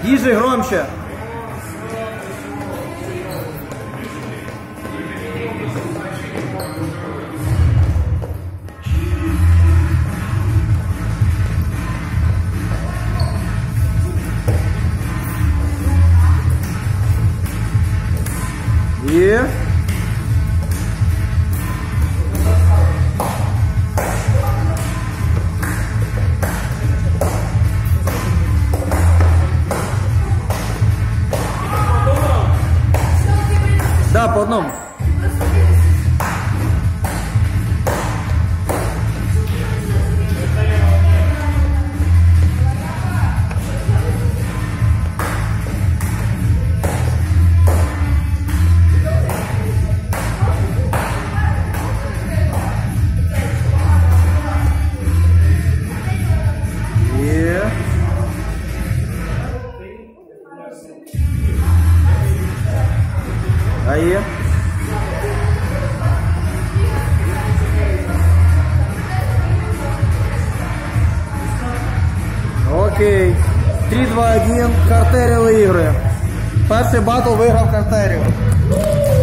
Діжи громче. І... Да, по одному. Aí. Окей. 3, 2, 1. Картеріл ігри. Перший батл виграв Картеріл.